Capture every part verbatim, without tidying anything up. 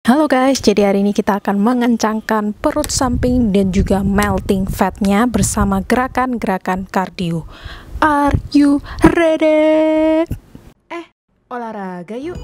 Halo guys, jadi hari ini kita akan mengencangkan perut samping dan juga melting fatnya bersama gerakan-gerakan kardio. Are you ready? Eh, olahraga yuk.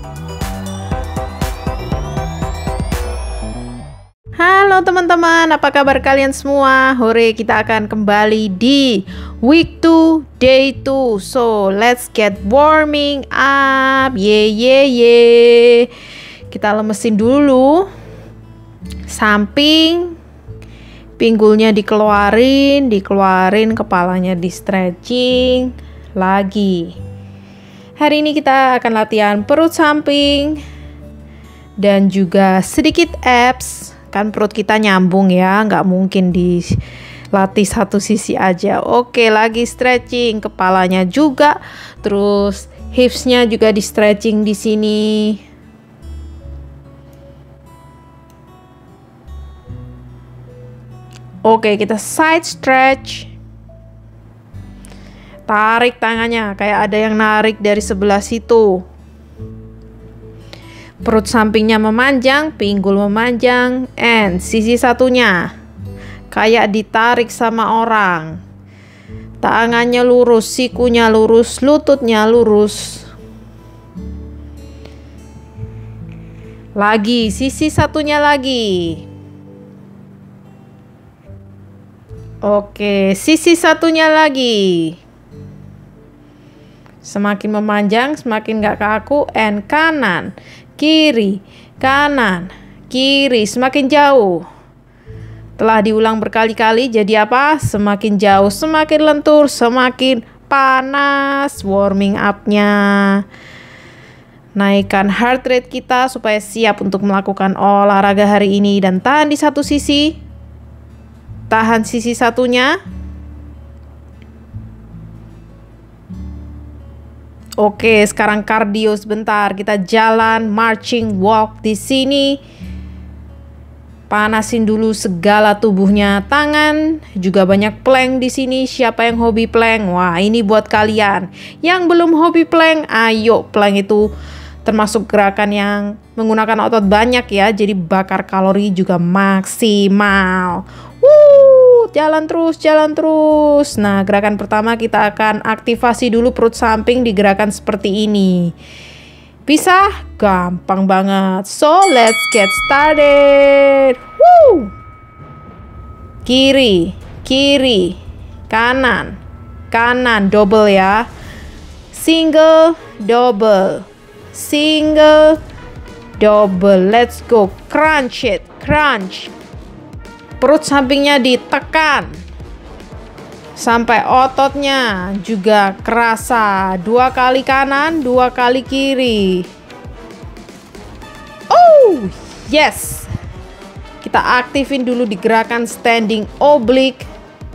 Halo teman-teman, apa kabar kalian semua? Hore, kita akan kembali di week two, day two. So, let's get warming up. Ye ye ye. Kita lemesin dulu samping, pinggulnya dikeluarin, dikeluarin, kepalanya di stretching lagi. Hari ini kita akan latihan perut samping dan juga sedikit abs. Kan perut kita nyambung ya, nggak mungkin dilatih satu sisi aja. Oke, lagi stretching, kepalanya juga, terus hipsnya juga di stretching di sini. Oke, kita side stretch. Tarik tangannya, kayak ada yang narik dari sebelah situ. Perut sampingnya memanjang, pinggul memanjang, and sisi satunya kayak ditarik sama orang. Tangannya lurus, sikunya lurus, lututnya lurus. Lagi, sisi satunya lagi. Oke, sisi satunya lagi. Semakin memanjang, semakin gak kaku. And kanan, kiri, kanan, kiri, semakin jauh. Telah diulang berkali-kali, jadi apa? Semakin jauh, semakin lentur, semakin panas. Warming up-nya. Naikkan heart rate kita supaya siap untuk melakukan olahraga hari ini. Dan tahan di satu sisi. Tahan sisi satunya. Oke, sekarang kardio sebentar. Kita jalan marching walk di sini. Panasin dulu segala tubuhnya. Tangan juga banyak plank di sini. Siapa yang hobi plank? Wah, ini buat kalian. Yang belum hobi plank, ayo, plank itu termasuk gerakan yang menggunakan otot banyak ya. Jadi bakar kalori juga maksimal. Wuh, jalan terus, jalan terus. Nah, gerakan pertama kita akan aktivasi dulu perut samping di gerakan seperti ini. Bisa? Gampang banget. So, let's get started. Woo! Kiri, kiri, kanan, kanan, double ya. Single, double, single, double. Let's go. Crunch it, crunch. Perut sampingnya ditekan sampai ototnya juga kerasa. Dua kali kanan, dua kali kiri. Oh, yes. Kita aktifin dulu di gerakan standing oblique.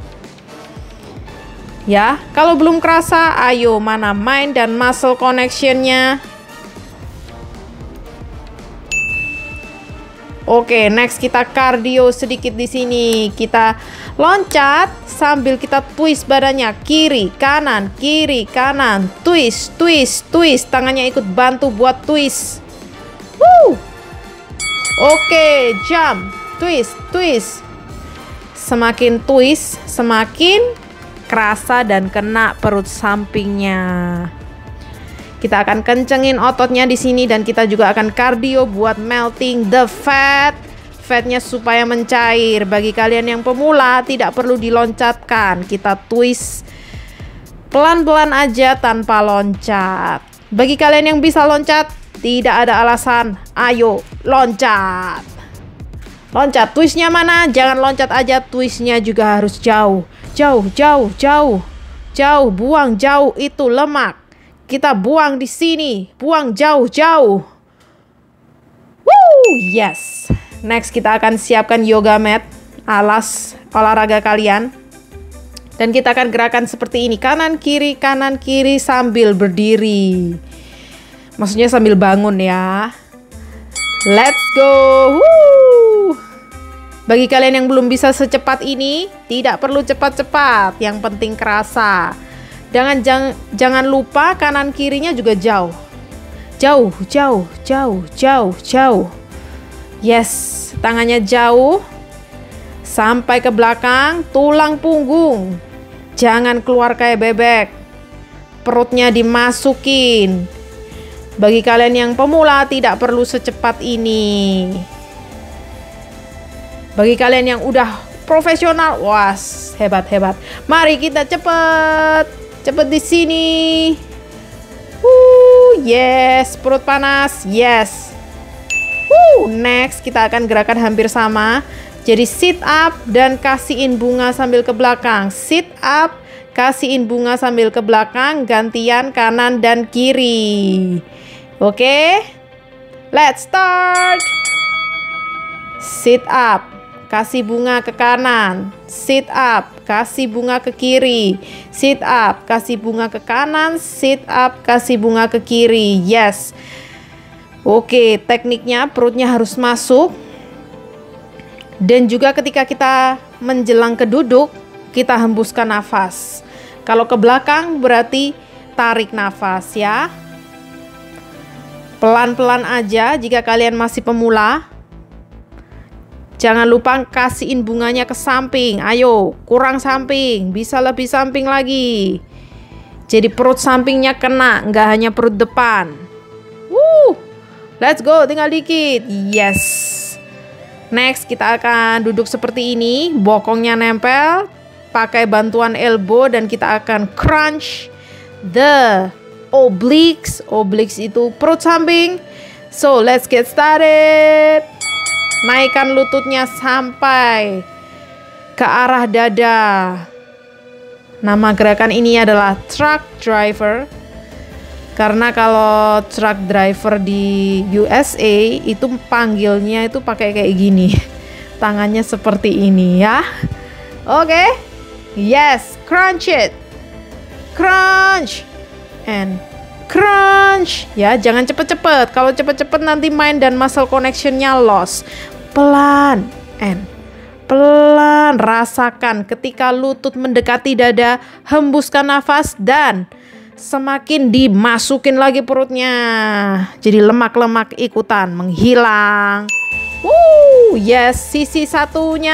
Ya, kalau belum kerasa, ayo mana mind dan muscle connectionnya. Oke, next kita kardio sedikit di sini. Kita loncat sambil kita twist badannya kiri, kanan, kiri, kanan, twist, twist, twist. Tangannya ikut bantu buat twist. Woo! Oke, jump, twist, twist. Semakin twist, semakin kerasa dan kena perut sampingnya. Kita akan kencengin ototnya di sini dan kita juga akan kardio buat melting the fat. Fatnya supaya mencair. Bagi kalian yang pemula tidak perlu diloncatkan. Kita twist pelan-pelan aja tanpa loncat. Bagi kalian yang bisa loncat, tidak ada alasan. Ayo loncat. Loncat, twistnya mana? Jangan loncat aja, twistnya juga harus jauh. Jauh, jauh, jauh. Jauh, buang jauh itu lemak. Kita buang di sini, buang jauh-jauh. Woo, yes. Next kita akan siapkan yoga mat, alas olahraga kalian. Dan kita akan gerakan seperti ini, kanan kiri, kanan kiri sambil berdiri. Maksudnya sambil bangun ya. Let's go. Woo. Bagi kalian yang belum bisa secepat ini, tidak perlu cepat-cepat, yang penting kerasa. Jangan, jangan, jangan lupa kanan kirinya juga jauh. Jauh, jauh, jauh, jauh, jauh. Yes, tangannya jauh sampai ke belakang, tulang punggung. Jangan keluar kayak bebek. Perutnya dimasukin. Bagi kalian yang pemula tidak perlu secepat ini. Bagi kalian yang udah profesional, wah, hebat-hebat. Mari kita cepet, cepet di sini. Uh, yes, perut panas, yes. Uh, next kita akan gerakan hampir sama. Jadi sit up dan kasihin bunga sambil ke belakang. Sit up, kasihin bunga sambil ke belakang, gantian kanan dan kiri. Oke, okay? Let's start. Sit up, kasih bunga ke kanan. Sit up, kasih bunga ke kiri. Sit up, kasih bunga ke kanan. Sit up, kasih bunga ke kiri. Yes. Oke, tekniknya perutnya harus masuk. Dan juga ketika kita menjelang ke duduk, kita hembuskan nafas. Kalau ke belakang berarti tarik nafas ya. Pelan-pelan aja jika kalian masih pemula. Jangan lupa kasihin bunganya ke samping. Ayo, kurang samping, bisa lebih samping lagi. Jadi perut sampingnya kena, nggak hanya perut depan. Wuh, let's go, tinggal dikit. Yes. Next kita akan duduk seperti ini, bokongnya nempel, pakai bantuan elbow dan kita akan crunch the obliques. Obliques itu perut samping. So let's get started. Naikkan lututnya sampai ke arah dada. Nama gerakan ini adalah truck driver. Karena kalau truck driver di U S A itu panggilnya itu pakai kayak gini. Tangannya seperti ini ya. Oke. Okay. Yes, crunch it. Crunch. And crunch. Ya, jangan cepet-cepet. Kalau cepet-cepet nanti mind dan muscle connectionnya lost. Pelan and pelan. Rasakan ketika lutut mendekati dada, hembuskan nafas dan semakin dimasukin lagi perutnya. Jadi lemak-lemak ikutan menghilang. Woo, yes, sisi satunya.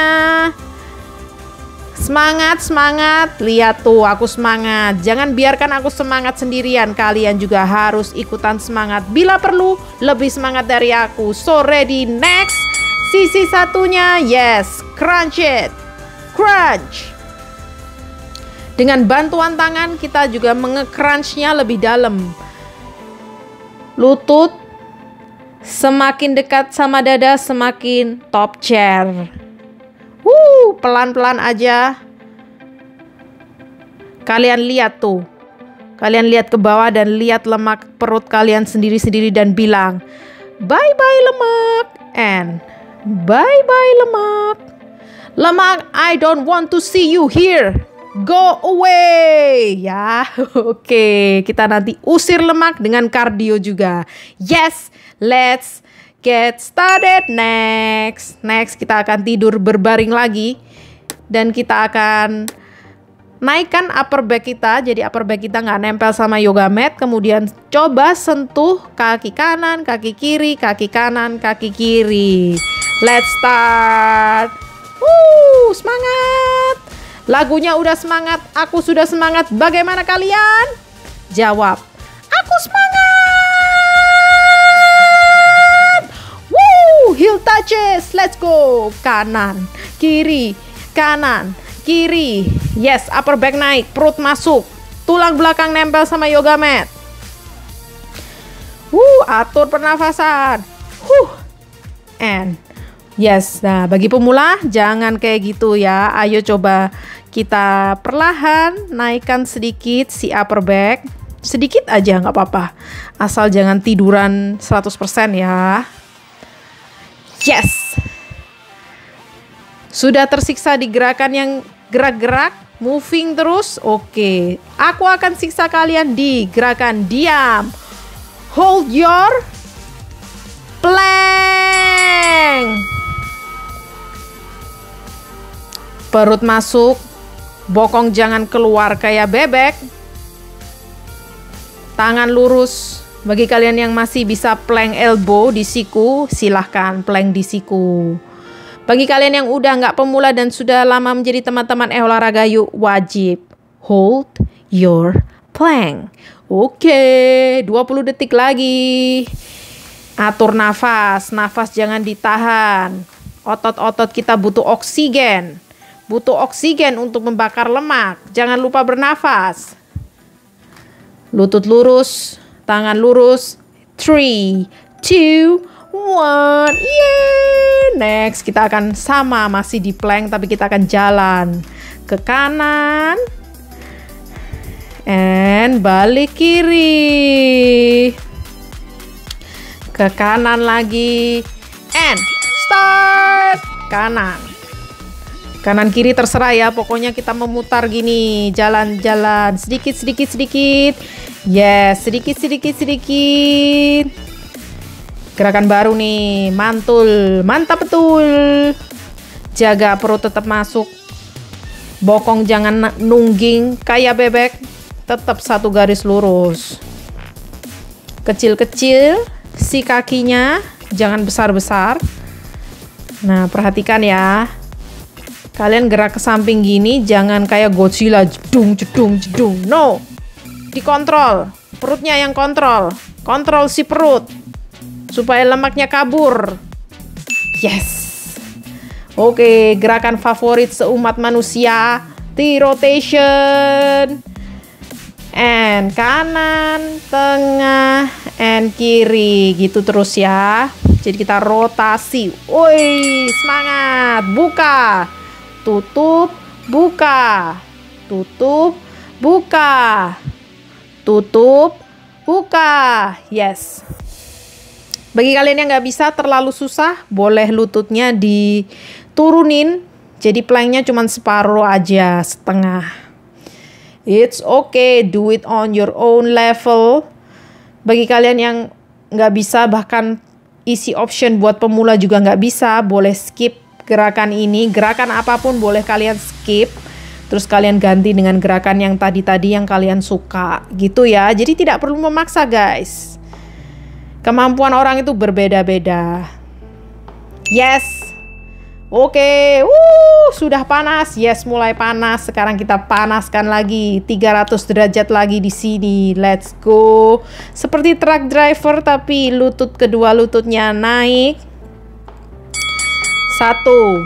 Semangat, semangat. Lihat tuh, aku semangat. Jangan biarkan aku semangat sendirian. Kalian juga harus ikutan semangat. Bila perlu, lebih semangat dari aku. So ready, next. Sisi satunya, yes, crunch it. Crunch. Dengan bantuan tangan kita juga menge-crunch-nya lebih dalam. Lutut semakin dekat sama dada, semakin top chair. Wuh, pelan-pelan aja. Kalian lihat tuh. Kalian lihat ke bawah dan lihat lemak perut kalian sendiri-sendiri dan bilang, bye-bye lemak. And bye-bye lemak. Lemak, I don't want to see you here. Go away. Ya, oke. Okay. Kita nanti usir lemak dengan kardio juga. Yes, let's get started. Next. Next kita akan tidur berbaring lagi. Dan kita akan naikkan upper back kita. Jadi upper back kita nggak nempel sama yoga mat. Kemudian coba sentuh kaki kanan, kaki kiri, kaki kanan, kaki kiri. Let's start. Wuh, semangat. Lagunya udah semangat, aku sudah semangat. Bagaimana kalian? Jawab, aku semangat. Woo, heel touches. Let's go. Kanan, kiri, kanan, kiri. Yes, upper back naik, perut masuk. Tulang belakang nempel sama yoga mat. Woo, atur pernafasan. Huh. And yes, nah bagi pemula jangan kayak gitu ya. Ayo coba kita perlahan naikkan sedikit si upper back. Sedikit aja nggak apa-apa. Asal jangan tiduran seratus persen ya. Yes. Sudah tersiksa di gerakan yang gerak-gerak, moving terus. Oke, aku akan siksa kalian di gerakan diam. Hold your plank. Perut masuk, bokong jangan keluar kayak bebek. Tangan lurus, Bagi kalian yang masih bisa plank elbow di siku, silahkan plank di siku. Bagi kalian yang udah nggak pemula dan sudah lama menjadi teman-teman eh olahraga yuk, wajib hold your plank. Oke, dua puluh detik lagi. Atur nafas, nafas jangan ditahan. Otot-otot kita butuh oksigen. Butuh oksigen untuk membakar lemak. Jangan lupa bernafas. Lutut lurus, tangan lurus. three, two, one. Yeah. Next, kita akan sama masih di plank tapi kita akan jalan ke kanan. And balik kiri. Ke kanan lagi. And start. Kanan. Kanan kiri terserah ya. Pokoknya kita memutar gini. Jalan-jalan. Sedikit, sedikit, sedikit. Yes. Sedikit, sedikit, sedikit. Gerakan baru nih. Mantul. Mantap betul. Jaga perut tetap masuk. Bokong jangan nungging kayak bebek. Tetap satu garis lurus. Kecil-kecil si kakinya, jangan besar-besar. Nah, perhatikan ya. Kalian gerak ke samping gini, jangan kayak Godzilla jedung jedung jedung. No. Dikontrol. Perutnya yang kontrol. Kontrol si perut. Supaya lemaknya kabur. Yes. Oke, gerakan favorit seumat manusia, T-rotation. And kanan, tengah, and kiri. Gitu terus ya. Jadi kita rotasi. Woi, semangat. Buka. Tutup, buka. Tutup, buka. Tutup, buka. Yes. Bagi kalian yang nggak bisa terlalu susah, boleh lututnya diturunin. Jadi planknya cuma separuh aja, setengah. It's okay, do it on your own level. Bagi kalian yang nggak bisa, bahkan isi option buat pemula juga nggak bisa, boleh skip gerakan ini. Gerakan apapun boleh kalian skip. Terus kalian ganti dengan gerakan yang tadi-tadi yang kalian suka. Gitu ya, jadi tidak perlu memaksa guys. Kemampuan orang itu berbeda-beda. Yes. Oke, uh, sudah panas. Yes, mulai panas. Sekarang kita panaskan lagi tiga ratus derajat lagi di sini. Let's go. Seperti truck driver tapi lutut kedua lututnya naik. Satu,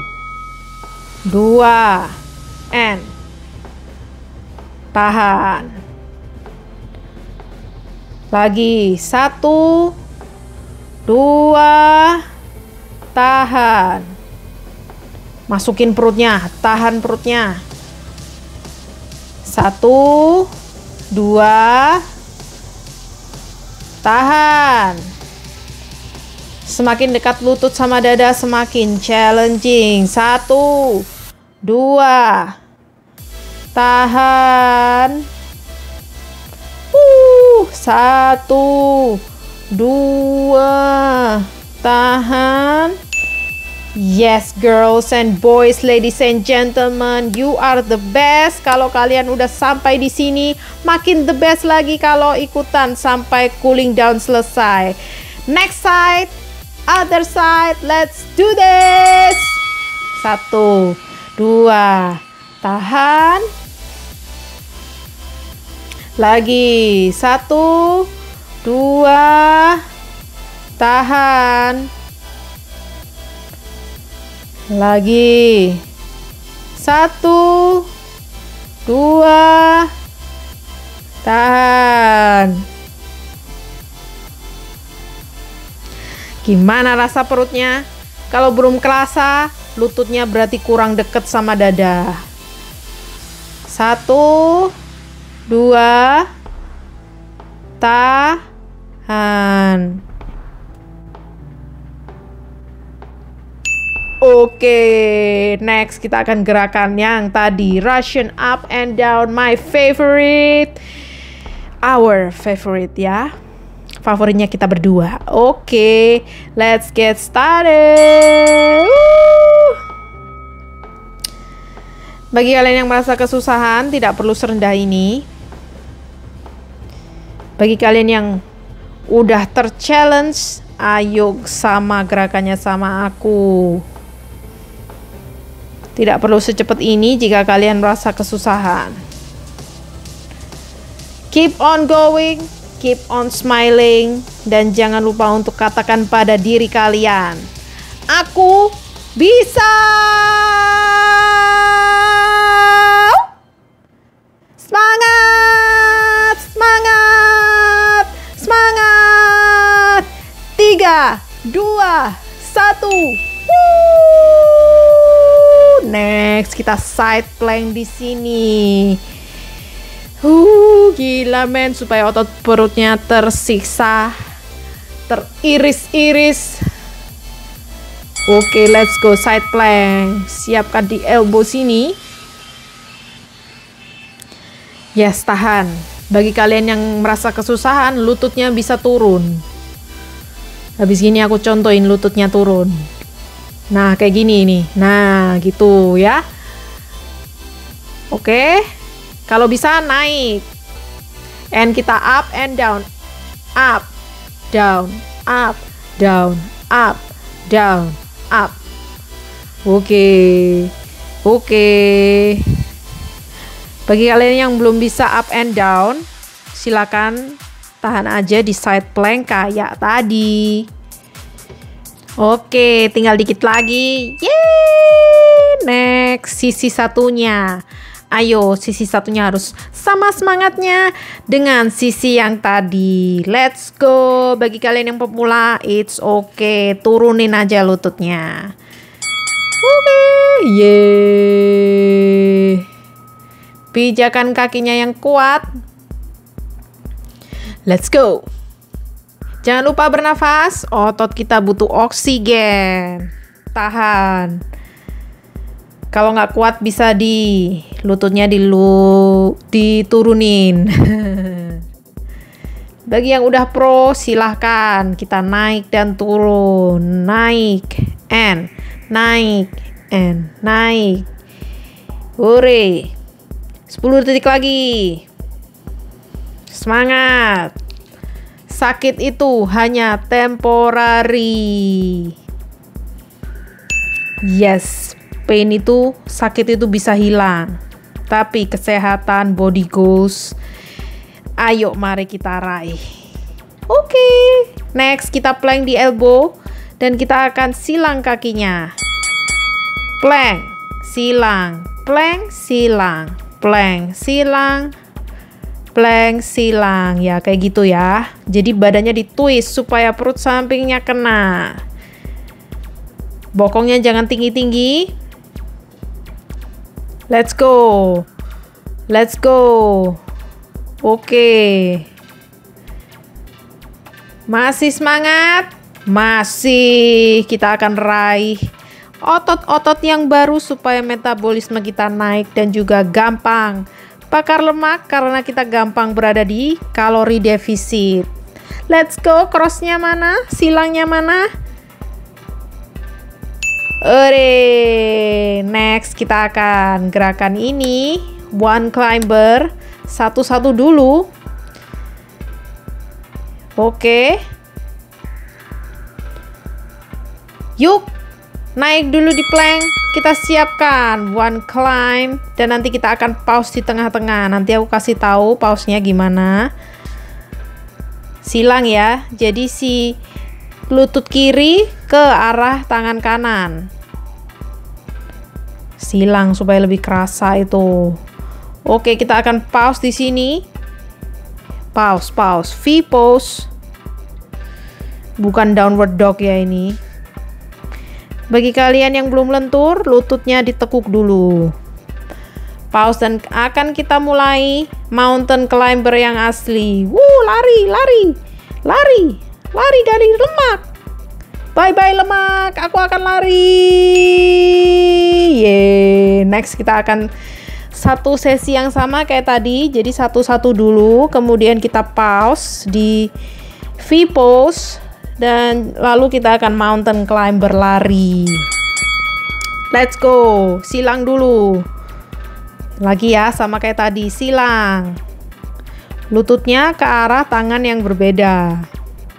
dua, and tahan. Lagi satu, dua, tahan. Masukin perutnya, tahan perutnya. Satu, dua, tahan. Semakin dekat lutut sama dada, semakin challenging. Satu, dua, tahan. Uh, satu, dua, tahan. Yes girls and boys, ladies and gentlemen, you are the best. Kalau kalian udah sampai di sini, makin the best lagi kalau ikutan sampai cooling down selesai. Next side, other side, let's do this. Satu, dua, tahan. Lagi, satu, dua, tahan. Lagi, satu, dua, tahan. Gimana rasa perutnya? Kalau belum kerasa, lututnya berarti kurang deket sama dada. Satu, dua, tahan. Oke, next kita akan gerakan yang tadi, Russian up and down, my favorite, our favorite ya, favoritnya kita berdua. Oke, let's get started. Woo! Bagi kalian yang merasa kesusahan, tidak perlu serendah ini. Bagi kalian yang udah ter-challenge, ayo sama gerakannya sama aku. Tidak perlu secepat ini jika kalian merasa kesusahan. Keep on going, keep on smiling, dan jangan lupa untuk katakan pada diri kalian, aku bisa. Semangat, semangat, semangat. Tiga, dua, satu. Woo! Next, kita side plank di sini. Uh, gila men, supaya otot perutnya tersiksa, teriris-iris. Oke, let's go side plank. Siapkan di elbow sini. Yes, tahan. Bagi kalian yang merasa kesusahan, lututnya bisa turun. Habis gini aku contohin lututnya turun. Nah, kayak gini nih. Nah, gitu ya. Oke. Kalau bisa naik. And kita up and down. Up, down, up, down, up, down, up. Oke. Oke. Bagi kalian yang belum bisa up and down, silakan tahan aja di side plank kayak tadi. Oke, tinggal dikit lagi. Yeay! Next, sisi satunya. Ayo, sisi satunya harus sama semangatnya dengan sisi yang tadi. Let's go. Bagi kalian yang pemula, it's okay. Turunin aja lututnya. Oke, okay. Yeay. Pijakan kakinya yang kuat. Let's go. Jangan lupa bernafas. Otot kita butuh oksigen. Tahan. Kalau nggak kuat bisa di lututnya dilu diturunin. Bagi yang udah pro, silahkan kita naik dan turun, naik and naik and naik. Hore, sepuluh detik lagi. Semangat. Sakit itu hanya temporary. Yes. Pain itu, sakit itu bisa hilang, tapi kesehatan, body goals, ayo mari kita raih. Oke, okay. Next kita plank di elbow dan kita akan silang kakinya. Plank, silang, plank, silang, plank, silang, plank, silang. Ya kayak gitu ya. Jadi badannya ditwist supaya perut sampingnya kena. Bokongnya jangan tinggi-tinggi. Let's go. Let's go. Oke. Okay. Masih semangat? Masih. Kita akan raih otot-otot yang baru supaya metabolisme kita naik dan juga gampang bakar lemak karena kita gampang berada di kalori defisit. Let's go. Crossnya mana? Silangnya mana? Oke, next kita akan gerakan ini one climber, satu-satu dulu. Oke, yuk naik dulu di plank. Kita siapkan one climb dan nanti kita akan pause di tengah-tengah. Nanti aku kasih tahu pause-nya gimana. Silang ya, jadi si lutut kiri ke arah tangan kanan. Silang supaya lebih kerasa itu. Oke, kita akan pause di sini. Pause, pause, V pose. Bukan downward dog ya ini. Bagi kalian yang belum lentur, lututnya ditekuk dulu. Pause dan akan kita mulai mountain climber yang asli. Wuh, lari, lari, lari. Lari dari lemak. Bye-bye lemak. Aku akan lari. Yeay. Next kita akan satu sesi yang sama kayak tadi. Jadi satu-satu dulu. Kemudian kita pause di V pose. Dan lalu kita akan mountain climber lari. Let's go. Silang dulu. Lagi ya sama kayak tadi. Silang. Lututnya ke arah tangan yang berbeda.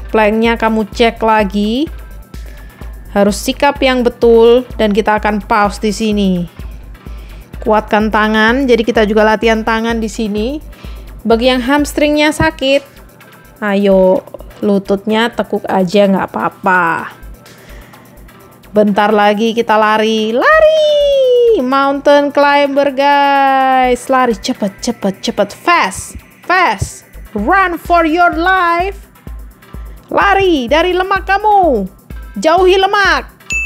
planknya kamu cek lagi. Harus sikap yang betul dan kita akan pause di sini. Kuatkan tangan, jadi kita juga latihan tangan di sini. Bagi yang hamstringnya sakit, ayo lututnya tekuk aja nggak apa-apa. Bentar lagi kita lari, lari, mountain climber guys, lari cepet, cepet, cepet, fast, fast, run for your life, lari dari lemak kamu, jauhi lemak.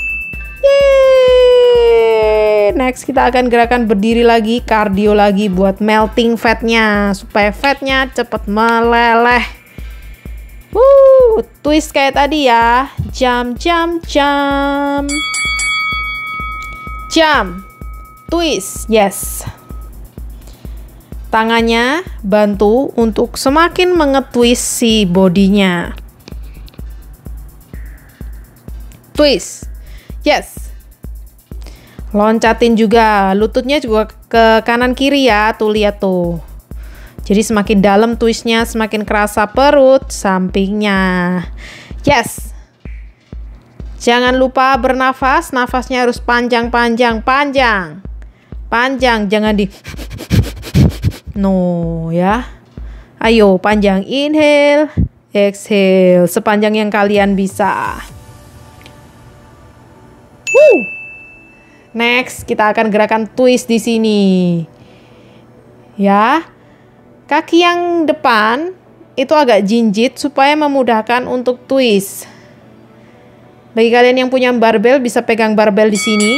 Yeay. Next kita akan gerakan berdiri lagi, kardio lagi buat melting fatnya, supaya fatnya cepet meleleh. Wuh, twist kayak tadi ya. Jump, jump, jump. Jump. Twist, yes. Tangannya bantu untuk semakin mengetwist si bodinya. Twist. Yes. Loncatin juga. Lututnya juga ke kanan kiri ya. Tuh, lihat tuh. Jadi semakin dalam twistnya, semakin kerasa perut sampingnya. Yes. Jangan lupa bernafas. Nafasnya harus panjang-panjang. Panjang. Panjang. Jangan di... No ya. Ayo panjang. Inhale. Exhale. Sepanjang yang kalian bisa. Woo. Next, kita akan gerakan twist di sini. Ya. Kaki yang depan itu agak jinjit supaya memudahkan untuk twist. Bagi kalian yang punya barbel bisa pegang barbel di sini.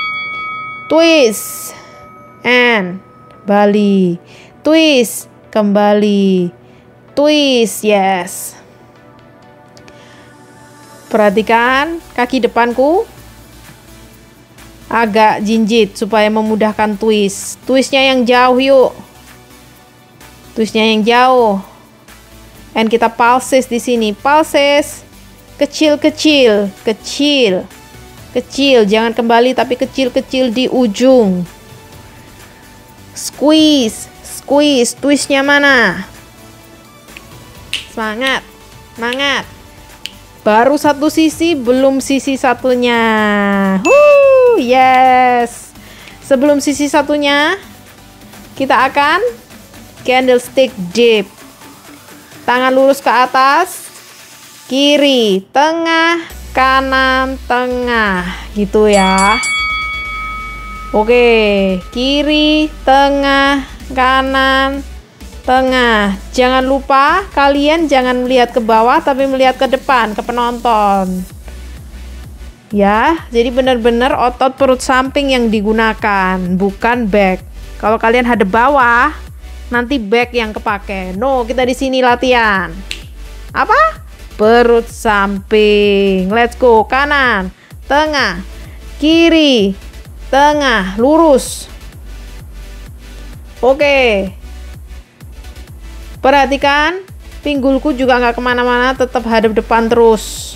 Twist and kembali. Twist kembali. Twist, yes. Perhatikan kaki depanku agak jinjit supaya memudahkan twist. Twistnya yang jauh yuk. Twistnya yang jauh. And kita pulses di sini. Pulses. Kecil-kecil. Kecil. Kecil. Jangan kembali tapi kecil-kecil di ujung. Squeeze. Squeeze. Twistnya mana? Semangat. Semangat. Baru satu sisi, belum sisi satunya. Huh, yes. Sebelum sisi satunya, kita akan candlestick dip. Tangan lurus ke atas, kiri, tengah, kanan, tengah, gitu ya. Oke, kiri, tengah, kanan, tengah. Jangan lupa kalian jangan melihat ke bawah tapi melihat ke depan, ke penonton. Ya, jadi benar-benar otot perut samping yang digunakan, bukan back. Kalau kalian hadap bawah, nanti back yang kepake. No, kita di sini latihan. Apa? Perut samping. Let's go. Kanan, tengah, kiri, tengah, lurus. Oke. Perhatikan, pinggulku juga nggak kemana-mana, tetap hadap depan terus.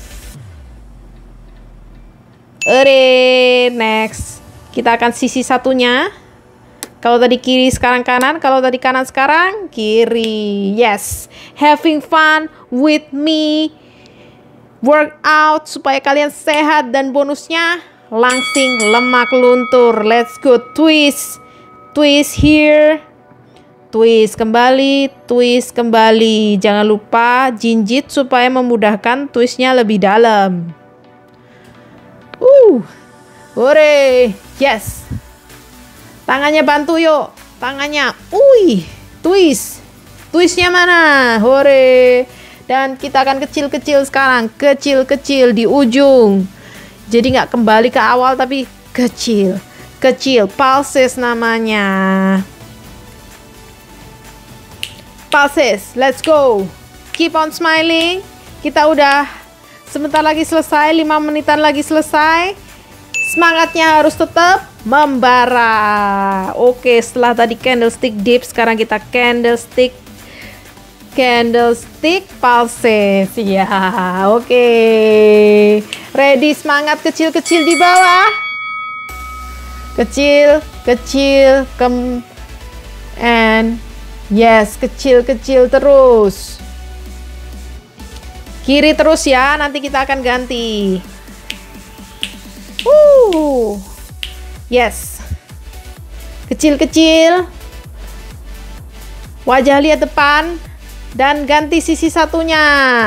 Oke, next. Kita akan sisi satunya. Kalau tadi kiri sekarang kanan, kalau tadi kanan sekarang kiri. Yes, having fun with me. Work out supaya kalian sehat dan bonusnya langsing lemak luntur. Let's go, twist. Twist here. Twist kembali, twist kembali. Jangan lupa jinjit supaya memudahkan twistnya lebih dalam. Uh, hore, yes. Tangannya bantu yuk, tangannya, uih, twist, twistnya mana, hore. Dan kita akan kecil-kecil sekarang, kecil-kecil di ujung. Jadi nggak kembali ke awal tapi kecil, kecil, pulses namanya. Pulses, let's go. Keep on smiling. Kita udah sebentar lagi selesai, lima menitan lagi selesai. Semangatnya harus tetap membara. Oke, setelah tadi candlestick dip, sekarang kita candlestick candlestick pulses. Ya, oke. Ready, semangat kecil-kecil di bawah. Kecil, kecil, kem and yes, kecil-kecil terus. Kiri terus ya, nanti kita akan ganti. Uh, yes. Kecil-kecil. Wajah lihat depan. Dan ganti sisi satunya.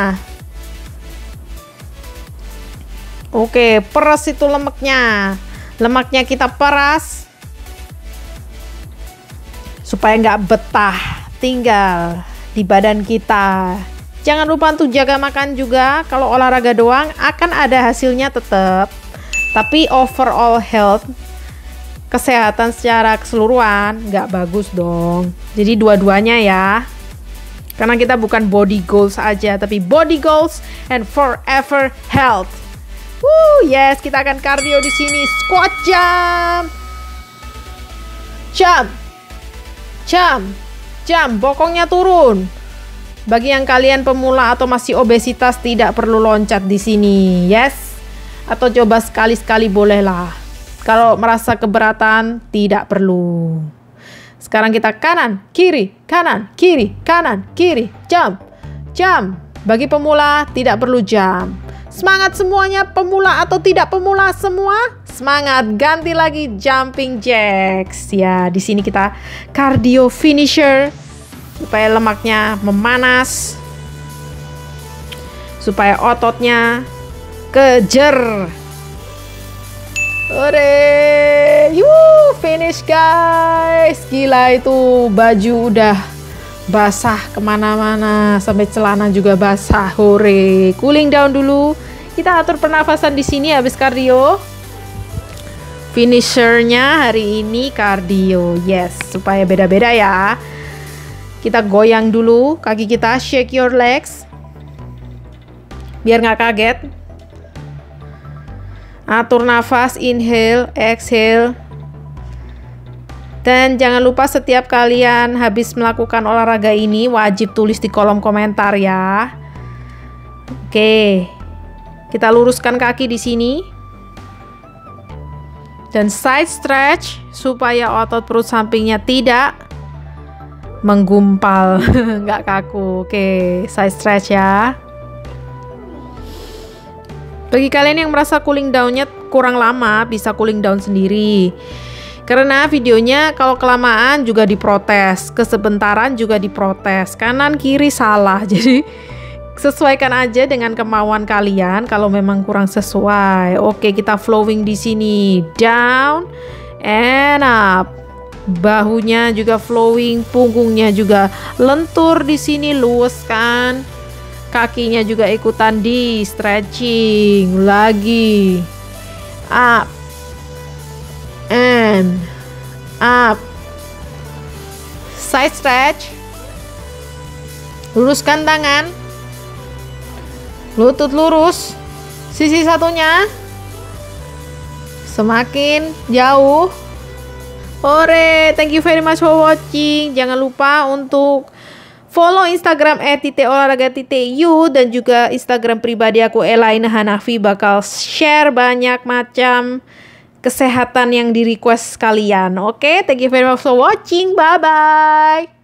Oke, peras itu lemaknya. Lemaknya kita peras. Supaya nggak betah tinggal di badan kita. Jangan lupa untuk jaga makan juga. Kalau olahraga doang akan ada hasilnya tetap. Tapi overall health, kesehatan secara keseluruhan nggak bagus dong. Jadi dua-duanya ya. Karena kita bukan body goals aja, tapi body goals and forever health. Woo, yes, kita akan cardio di sini. Squat jump. Jump. Jump. Jump, bokongnya turun. Bagi yang kalian pemula atau masih obesitas tidak perlu loncat di sini, yes. Atau coba sekali-sekali bolehlah. Kalau merasa keberatan tidak perlu. Sekarang kita kanan, kiri, kanan, kiri, kanan, kiri, jump, jump. Bagi pemula tidak perlu jump. Semangat semuanya, pemula atau tidak pemula semua. Semangat, ganti lagi jumping jacks. Ya, di sini kita cardio finisher supaya lemaknya memanas. Supaya ototnya kejer. Ore, yuh, finish guys. Gila itu baju udah basah kemana-mana, sampai celana juga basah. Hore, cooling down dulu. Kita atur pernafasan di sini habis kardio. Finishernya hari ini kardio, yes, supaya beda-beda ya. Kita goyang dulu kaki kita, shake your legs, biar nggak kaget. Atur nafas, inhale, exhale. Dan jangan lupa setiap kalian habis melakukan olahraga ini wajib tulis di kolom komentar ya. Oke. Kita luruskan kaki di sini. Dan side stretch supaya otot perut sampingnya tidak menggumpal, nggak kaku. Oke, side stretch ya. Bagi kalian yang merasa cooling down-nya kurang lama, bisa cooling down sendiri. Karena videonya kalau kelamaan juga diprotes, kesebentaran juga diprotes, kanan kiri salah. Jadi sesuaikan aja dengan kemauan kalian kalau memang kurang sesuai. Oke, kita flowing di sini, down and up. Bahunya juga flowing, punggungnya juga lentur di sini, luaskan. Kakinya juga ikutan di stretching lagi. Up and up. Side stretch. Luruskan tangan. Lutut lurus. Sisi satunya semakin jauh. Ore, thank you very much for watching. Jangan lupa untuk follow Instagram et titik olahraga titik you dan juga Instagram pribadi aku Elaina Hanafi, bakal share banyak macam kesehatan yang di request kalian. Oke, thank you very much for watching. Bye bye.